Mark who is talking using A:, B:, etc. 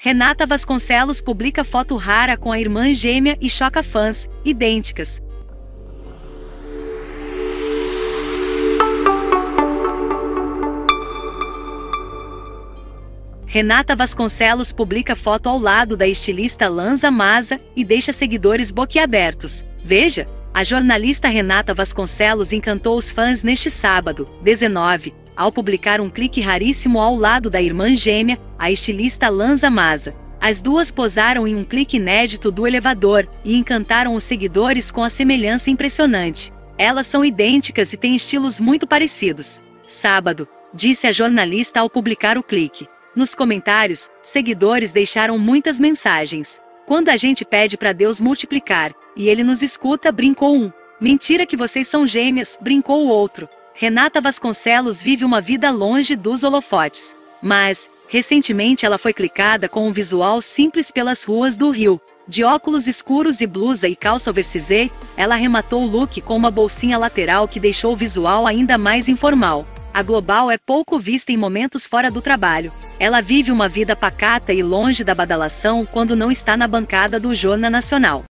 A: Renata Vasconcelos publica foto rara com a irmã gêmea e choca fãs, idênticas. Renata Vasconcelos publica foto ao lado da estilista Lanza Maza e deixa seguidores boquiabertos. Veja, a jornalista Renata Vasconcelos encantou os fãs neste sábado, 19, ao publicar um clique raríssimo ao lado da irmã gêmea, a estilista Lanza Maza. As duas posaram em um clique inédito do elevador e encantaram os seguidores com a semelhança impressionante. Elas são idênticas e têm estilos muito parecidos. Sábado, disse a jornalista ao publicar o clique. Nos comentários, seguidores deixaram muitas mensagens. Quando a gente pede para Deus multiplicar, e ele nos escuta, brincou um. Mentira que vocês são gêmeas, brincou o outro. Renata Vasconcelos vive uma vida longe dos holofotes. Mas, recentemente ela foi clicada com um visual simples pelas ruas do Rio. De óculos escuros e blusa e calça oversize, ela arrematou o look com uma bolsinha lateral que deixou o visual ainda mais informal. A global é pouco vista em momentos fora do trabalho. Ela vive uma vida pacata e longe da badalação quando não está na bancada do Jornal Nacional.